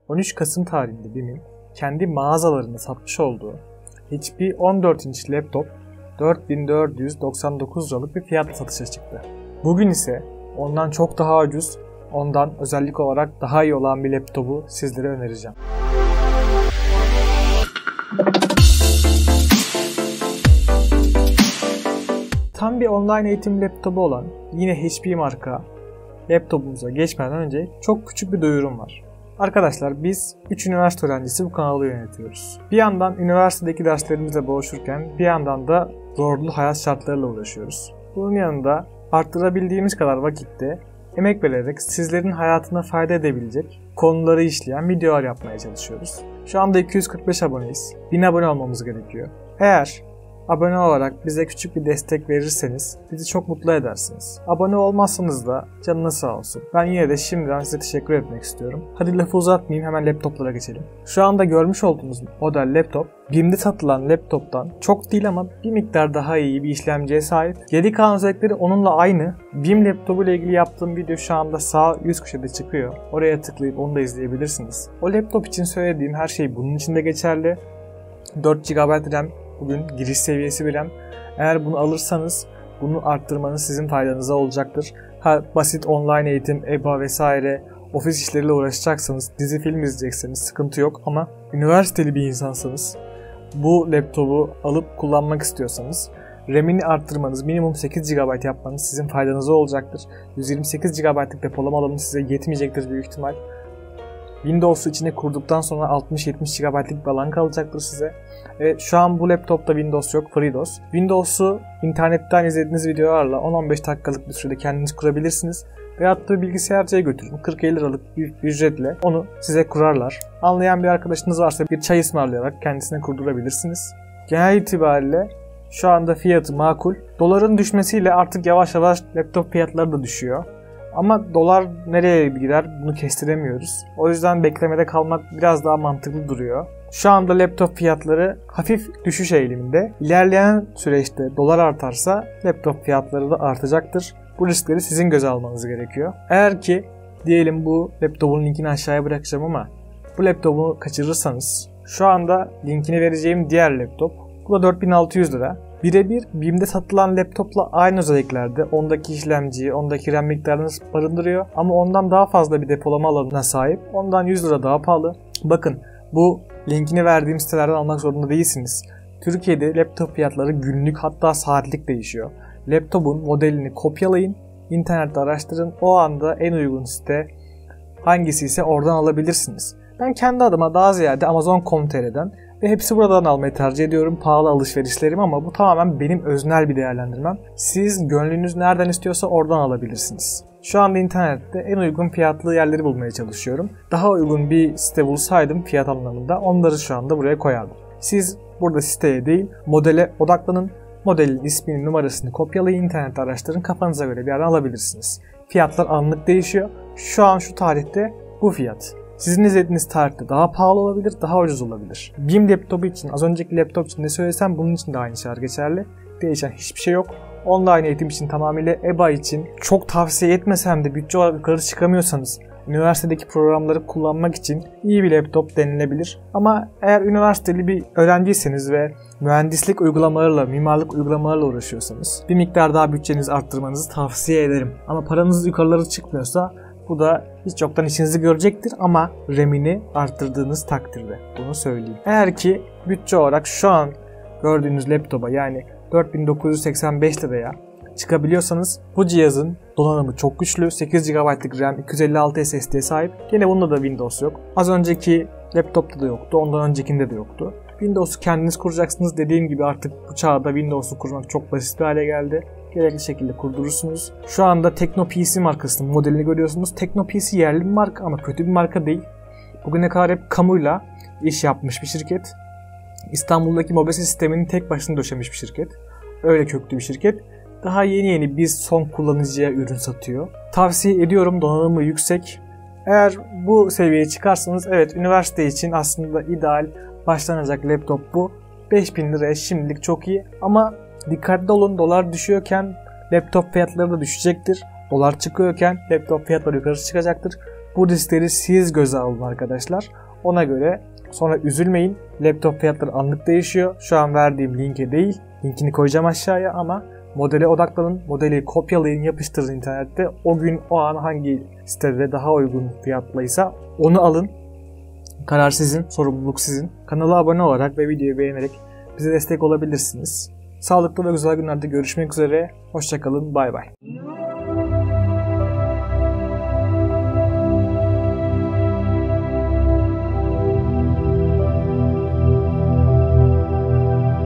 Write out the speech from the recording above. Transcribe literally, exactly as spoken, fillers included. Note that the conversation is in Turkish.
on üç Kasım tarihinde BİM'in kendi mağazalarında satmış olduğu H P on dört inç laptop dört bin dört yüz doksan dokuz liralık bir fiyatla satışa çıktı. Bugün ise ondan çok daha ucuz, ondan özellik olarak daha iyi olan bir laptopu sizlere önereceğim. Tam bir online eğitim laptopu olan yine H P marka laptopumuza geçmeden önce çok küçük bir duyurum var. Arkadaşlar biz üç üniversite öğrencisi bu kanalı yönetiyoruz. Bir yandan üniversitedeki derslerimizle boğuşurken bir yandan da zorlu hayat şartlarıyla uğraşıyoruz. Bunun yanında arttırabildiğimiz kadar vakitte emek vererek sizlerin hayatına fayda edebilecek konuları işleyen videolar yapmaya çalışıyoruz. Şu anda iki yüz kırk beş aboneyiz. bin abone olmamız gerekiyor. Eğer abone olarak bize küçük bir destek verirseniz bizi çok mutlu edersiniz. Abone olmazsanız da canınız sağ olsun. Ben yine de şimdiden size teşekkür etmek istiyorum. Hadi lafı uzatmayayım, hemen laptoplara geçelim. Şu anda görmüş olduğunuz model laptop BİM'de satılan laptoptan çok değil ama bir miktar daha iyi bir işlemciye sahip. Geri kalan özellikleri onunla aynı. BİM laptopu ile ilgili yaptığım video şu anda sağ üst köşede çıkıyor. Oraya tıklayıp onu da izleyebilirsiniz. O laptop için söylediğim her şey bunun için de geçerli. dört gigabayt RAM bugün giriş seviyesi bir RAM. Eğer bunu alırsanız bunu arttırmanız sizin faydanıza olacaktır. Ha, basit online eğitim, E B A vesaire, ofis işleriyle uğraşacaksanız, dizi film izleyecekseniz sıkıntı yok ama üniversiteli bir insansanız, bu laptopu alıp kullanmak istiyorsanız RAM'ini arttırmanız, minimum sekiz gigabayt yapmanız sizin faydanıza olacaktır. yüz yirmi sekiz gigabaytlık depolama alanı size yetmeyecektir büyük ihtimal. Windows'u içine kurduktan sonra altmış yetmiş gigabaytlık bir alan kalacaktır size. Evet, şu an bu laptopta Windows yok, FreeDOS. Windows'u internetten izlediğiniz videolarla on on beş dakikalık bir sürede kendiniz kurabilirsiniz. Veyahut da bilgisayarcıya götürün, kırk elli liralık bir ücretle onu size kurarlar. Anlayan bir arkadaşınız varsa bir çay ısmarlayarak kendisine kurdurabilirsiniz. Genel itibariyle şu anda fiyatı makul. Doların düşmesiyle artık yavaş yavaş laptop fiyatları da düşüyor. Ama dolar nereye gider bunu kestiremiyoruz. O yüzden beklemede kalmak biraz daha mantıklı duruyor. Şu anda laptop fiyatları hafif düşüş eğiliminde. İlerleyen süreçte dolar artarsa laptop fiyatları da artacaktır. Bu riskleri sizin göze almanız gerekiyor. Eğer ki diyelim bu laptopun linkini aşağıya bırakacağım ama bu laptopu kaçırırsanız şu anda linkini vereceğim diğer laptop. Bu da dört bin altı yüz lira. Birebir BİM'de satılan laptopla aynı özelliklerde ondaki işlemciyi, ondaki RAM miktarını barındırıyor ama ondan daha fazla bir depolama alanına sahip. Ondan yüz lira daha pahalı. Bakın bu linkini verdiğim sitelerden almak zorunda değilsiniz. Türkiye'de laptop fiyatları günlük hatta saatlik değişiyor. Laptopun modelini kopyalayın, internette araştırın. O anda en uygun site hangisi ise oradan alabilirsiniz. Ben kendi adıma daha ziyade amazon nokta com nokta tr'den ve hepsi buradan almayı tercih ediyorum. Pahalı alışverişlerim ama bu tamamen benim öznel bir değerlendirmem. Siz gönlünüz nereden istiyorsa oradan alabilirsiniz. Şu anda internette en uygun fiyatlı yerleri bulmaya çalışıyorum. Daha uygun bir site bulsaydım fiyat anlamında onları şu anda buraya koyardım. Siz burada siteye değil modele odaklanın. Modelin ismini, numarasını kopyalayın, internette araştırın, kafanıza göre bir yerden alabilirsiniz. Fiyatlar anlık değişiyor. Şu an şu tarihte bu fiyat. Sizin izlediğiniz tarihte daha pahalı olabilir, daha ucuz olabilir. BİM laptopu için, az önceki laptop için ne söylesem bunun için de aynı şeyler geçerli. Değişen hiçbir şey yok. Online eğitim için tamamıyla E B A için çok tavsiye etmesem de bütçe olarak yukarı çıkamıyorsanız üniversitedeki programları kullanmak için iyi bir laptop denilebilir. Ama eğer üniversiteli bir öğrenciyseniz ve mühendislik uygulamalarıyla, mimarlık uygulamalarıyla uğraşıyorsanız bir miktar daha bütçenizi arttırmanızı tavsiye ederim. Ama paranız yukarılara çıkmıyorsa bu da hiç yoktan işinizi görecektir ama RAM'ini arttırdığınız takdirde. Bunu söyleyeyim. Eğer ki bütçe olarak şu an gördüğünüz laptopa yani dört bin dokuz yüz seksen beş liraya çıkabiliyorsanız bu cihazın donanımı çok güçlü. sekiz gigabaytlık RAM, iki yüz elli altı S S D'ye sahip. Yine bunda da Windows yok. Az önceki laptopta da yoktu. Ondan öncekinde de yoktu. Windows'u kendiniz kuracaksınız. Dediğim gibi artık bu çağda Windows'u kurmak çok basit bir hale geldi. Gerekli şekilde kurdurursunuz. Şu anda TeknoPC markasının modelini görüyorsunuz. TeknoPC yerli bir marka ama kötü bir marka değil. Bugüne kadar hep kamuyla iş yapmış bir şirket. İstanbul'daki mobese sistemini tek başına döşemiş bir şirket. Öyle köklü bir şirket. Daha yeni yeni biz son kullanıcıya ürün satıyor. Tavsiye ediyorum, donanımı yüksek. Eğer bu seviyeye çıkarsanız evet üniversite için aslında ideal başlanacak laptop bu. beş bin liraya şimdilik çok iyi ama dikkatli olun, dolar düşüyorken laptop fiyatları da düşecektir. Dolar çıkıyorken laptop fiyatları yukarı çıkacaktır. Bu riskleri siz göze alın arkadaşlar. Ona göre sonra üzülmeyin. Laptop fiyatları anlık değişiyor. Şu an verdiğim linke değil. Linkini koyacağım aşağıya ama modele odaklanın. Modeli kopyalayın, yapıştırın internette. O gün o an hangi sitede daha uygun fiyatlıysa onu alın. Karar sizin, sorumluluk sizin. Kanala abone olarak ve videoyu beğenerek bize destek olabilirsiniz. Sağlıklı ve güzel günlerde görüşmek üzere. Hoşça kalın. Bay bay.